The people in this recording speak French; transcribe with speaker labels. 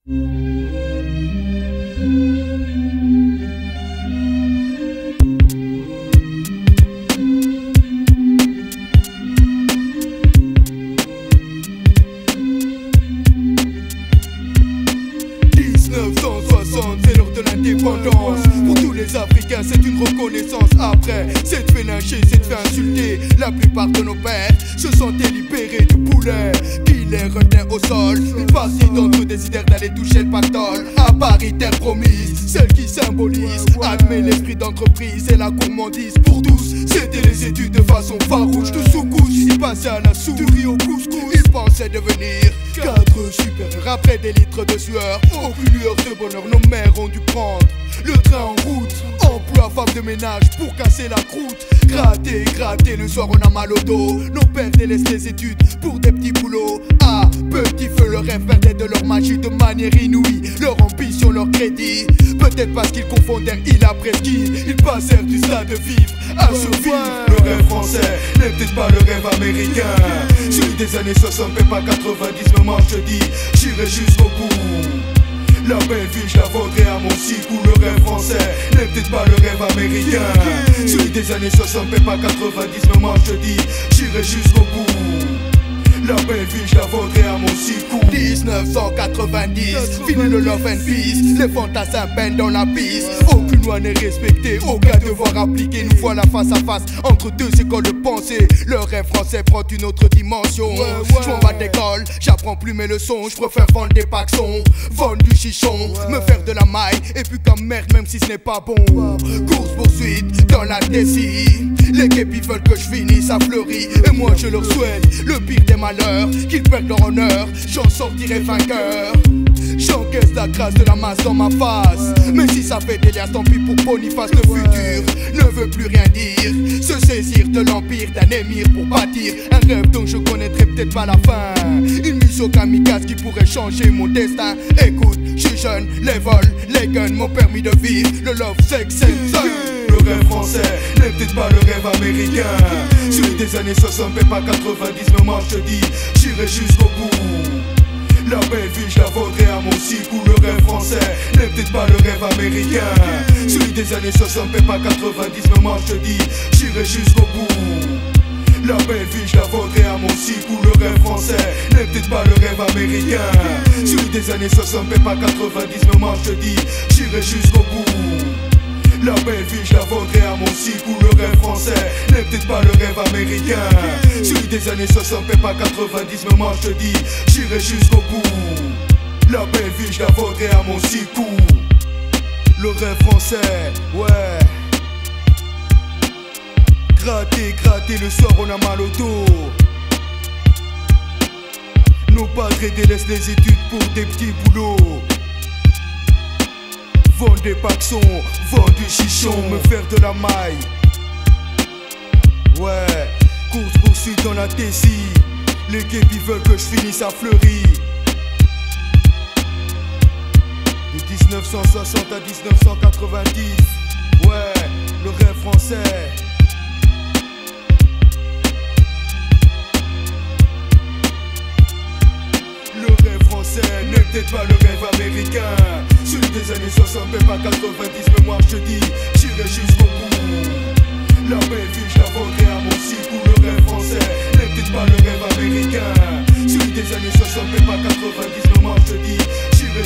Speaker 1: C'est l'heure de l'indépendance. Pour tous les Africains, c'est une reconnaissance. Après, c'est de fait lyncher, c'est de fait insulter. La plupart de nos pères se sentaient libérés du poulet qui les retenait au sol. Une partie d'entre eux décidèrent d'aller toucher le pactole. À Paris, terre promise, celle qui symbolise admet l'esprit d'entreprise et la gourmandise pour tous. C'était les études de façon farouche, tout sous couche. Ils passaient à la soupe, du riz au couscous. Ils pensaient devenir cadres supérieurs. Après des litres de sueur, aucune lueur de bonheur, nos mères ont dû prendre le train en route. Emploi, femme de ménage pour casser la croûte. Gratter, gratter, le soir on a mal au dos. Nos pères délaissent les études pour des petits boulots. À petit feu, le rêve perdait de leur magie de manière inouïe. Leur ambition, leur crédit. Peut-être parce qu'ils confondèrent il après ski. Ils passèrent du stade de vivre à survivre. Le rêve français n'est peut-être pas le rêve américain. Celui des années 60 mais pas 90. Mais moi je te dis, j'irai jusqu'au bout. La belle vie, je la vendrai à mon cycle. Le rêve français n'est peut-être pas le rêve américain. Celui des années 60 mais pas 90. Mais moi je te dis, j'irai jusqu'au bout. La belle vie, je la vendrai à mon cycle. 1990, fini le love and peace. Les fantassins peinent dans la piste. Aucune loi n'est respectée, aucun devoir appliqué. Nous voilà face à face entre deux écoles de pensée. Le rêve français prend une autre dimension. Je m'en bats d'école, j'apprends plus mes leçons. Je préfère vendre des paxons, vendre du chichon, me faire de la maille et puis comme merde même si ce n'est pas bon. Course poursuite dans la décide. Les képis veulent que je finisse à Fleury. Et moi je leur souhaite le pire des malheurs, qu'ils perdent leur honneur, j'en sortirai vainqueur. J'encaisse la grâce de la masse dans ma face. Mais si ça fait des liens, tant pis pour Boniface. Le futur ne veut plus rien dire. Se saisir de l'empire d'un émir pour bâtir un rêve dont je connaîtrai peut-être pas la fin. Une mission kamikaze qui pourrait changer mon destin. Écoute, je suis jeune, les vols, les guns m'ont permis de vivre. Le love, sex, sex. Le rêve français n'est peut-être pas le rêve américain. Celui des années 60 mais pas 90. Mais moi je te dis, j'irai jusqu'au bout. La belle vie, je la vendrai à mon cycle. Le rêve français n'est peut-être pas le rêve américain. Celui des années 60 mais pas 90. Mais moi je te dis, j'irai jusqu'au bout. La belle vie, je la vendrai à mon cycle. Le rêve français n'est peut-être pas le rêve américain. Celui des années 60 mais pas 90. Mais moi je te dis, j'irai jusqu'au bout. La belle vie, je la vendrai à mon cycle. Le rêve français n'est peut-être pas le rêve américain. Celui des années 60 mais pas 90. Mais moi je te dis, j'irai jusqu'au bout. La belle vie, je la vendrai à mon cycle. Le rêve français, ouais. Gratter, gratter, le soir on a mal au dos. Nos padres délaissent les études pour des petits boulots. Vendre des paxons, vendre du chichon, me faire de la maille. Ouais, course poursuite dans la Tessie. Les képis veulent que je finisse à Fleury. De 1960 à 1990. Ouais, le rêve français. Le rêve français n'est peut-être pas le rêve américain. Celui des années 60 mais pas 90. Mais moi je te dis, j'irai jusqu'au bout. La belle vie, je la vendrai à mon cycle. Le rêve français n'est peut-être pas le rêve américain. Celui des années 60 mais pas 90. Mais moi je te dis, j'irai